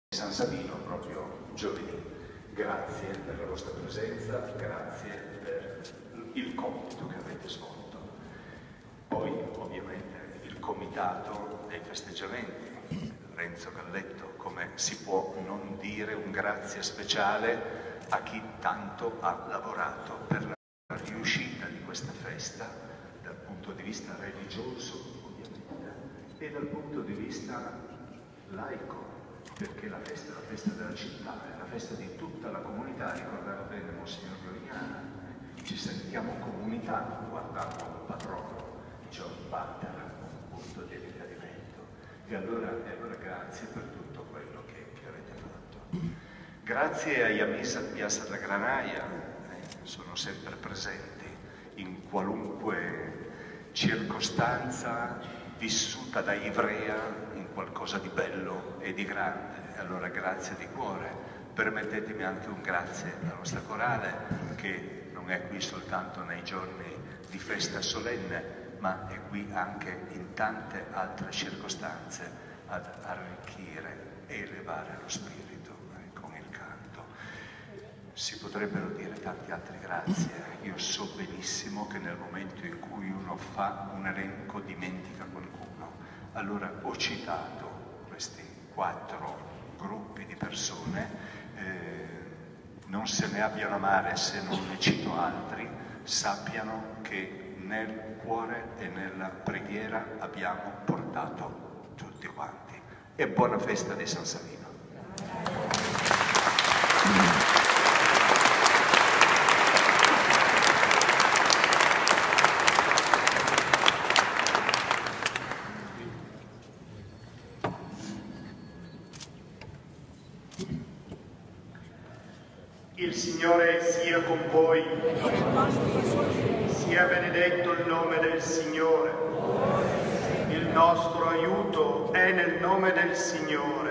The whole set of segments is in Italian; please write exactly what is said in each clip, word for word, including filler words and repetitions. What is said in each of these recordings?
San Savino proprio giovedì. Grazie per la vostra presenza, grazie per il compito che avete svolto. Poi ovviamente il comitato dei festeggiamenti, Renzo Galletto, come si può non dire un grazie speciale a chi tanto ha lavorato per la riuscita di questa festa dal punto di vista religioso ovviamente e dal punto di vista laico, perché la festa è la festa della città, è la festa di tutta la comunità. Ricordava bene Monsignor Gloriana, ci sentiamo comunità guardando un patrono, John Butler, un punto di riferimento. E allora, e allora grazie per tutto quello che, che avete fatto. Grazie agli amici a Piazza della Granaia, eh, sono sempre presenti in qualunque circostanza vissuta da Ivrea in qualcosa di bello e di grande. E allora grazie di cuore. Permettetemi anche un grazie alla nostra corale, che non è qui soltanto nei giorni di festa solenne, ma è qui anche in tante altre circostanze ad arricchire e elevare lo spirito eh, con il canto. Si potrebbero dire tanti altri grazie. Io so benissimo che nel momento in cui uno fa un elenco dimentica qualcuno. Allora ho citato questi quattro gruppi di persone, eh, non se ne abbiano a male se non ne cito altri, sappiano che nel cuore e nella preghiera abbiamo portato tutti quanti. E buona festa di San Savino. Il Signore sia con voi, sia benedetto il nome del Signore. Il nostro aiuto è nel nome del Signore.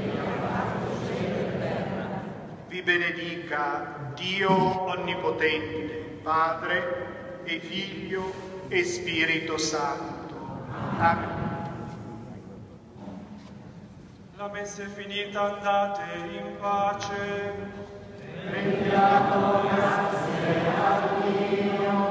Vi benedica Dio Onnipotente, Padre e Figlio e Spirito Santo. Amen. La messa è finita, andate in pace. Rendiamo grazie a Dio.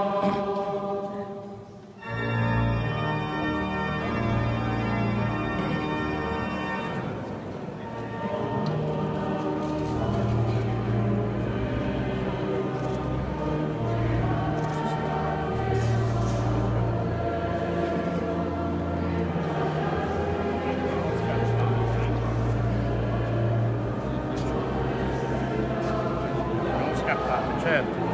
Certo.